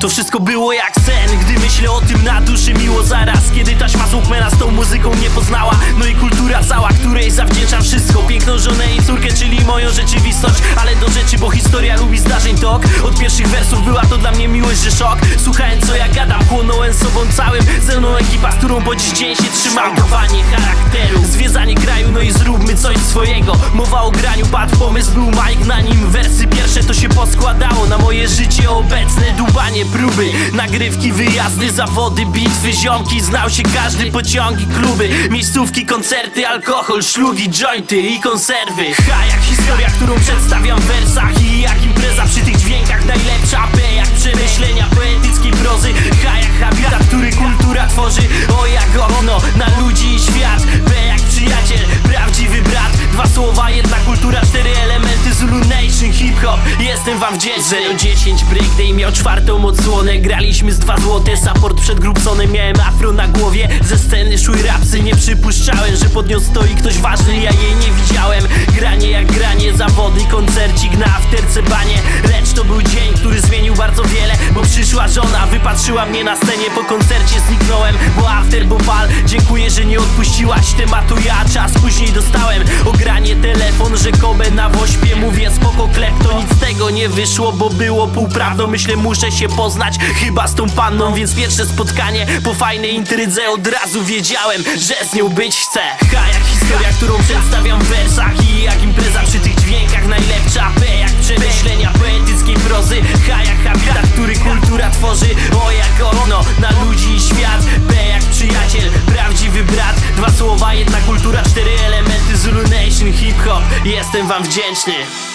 To wszystko było jak sen, gdy myślę o tym na duszy miło zaraz. Kiedy taśma z Walkmana z tą muzyką mnie poznała. No i kultura cała, której zawdzięczam wszystko. Piękną żonę i córkę, czyli moją rzeczywistość. Ale do rzeczy, bo historia lubi zdarzeń tok. Od pierwszych wersów była to dla mnie miłość, że szok. Słuchałem co ja gadam, chłonąłem sobą całym. Ze mną ekipa, z którą po dziś dzień się trzymam. Budowanie charakteru, zwiedzanie kraju, no i zróbmy coś swojego. Mowa o graniu, padł pomysł, był Mike, na nim wersy pierwsze to się poskładało. Na moje życie obecne, dubanie, próby, nagrywki, wyjazdy, zawody, bitwy, ziomki. Znał się każdy, pociągi, kluby, miejscówki, koncerty, alkohol, szlugi, jointy i konserwy. H jak historia, którą przedstawiam w wersach. I jak impreza przy tych dźwiękach najlepsza. P jak przemyślenia poetyckiej prozy. H jak habitat, który kultura tworzy. O jak okno na ludzi i świat. P jak przyjaciel, prawdziwy brat. Dwa słowa, jedna kultura, cztery elementy. Zulu Nation, hip-hop, jestem wam wdzięczny. 010 Breakday miał czwartą odsłonę. Graliśmy z 2 złote, support przed Grubsonem. Miałem afro na głowie, ze sceny szły rapsy. Nie przypuszczałem, że pod nią stoi ktoś ważny, ja jej nie widziałem. Granie jak granie, zawody, koncercik na afterce banie. Lecz to był dzień, który zmienił bardzo wiele. Bo przyszła żona, wypatrzyła mnie na scenie. Po koncercie zniknąłem, bo after, bo pal. Dziękuję, że nie odpuściłaś tematu, ja czas później dostałem. Ogranie, telefon, rzekome na wośpie. Mówię spoko klep, to nic z tego nie wyszło, bo było półprawdą. Myślę, muszę się poznać chyba z tą panną, więc pierwsze spotkanie po fajnej intrydze. Od razu wiedziałem, że z nią być chcę. H jak historia, którą przedstawiam w wersach. I jak impreza przy tych dźwiękach najlepsza. P jak przemyślenia poetyckiej prozy. H jak habitat, który kultura tworzy. O jak okno na ludzi i świat. P jak przyjaciel, prawdziwy brat. 2 słowa, jedna kultura, 4 elementy. Zulu Nation, hip-hop, jestem wam wdzięczny.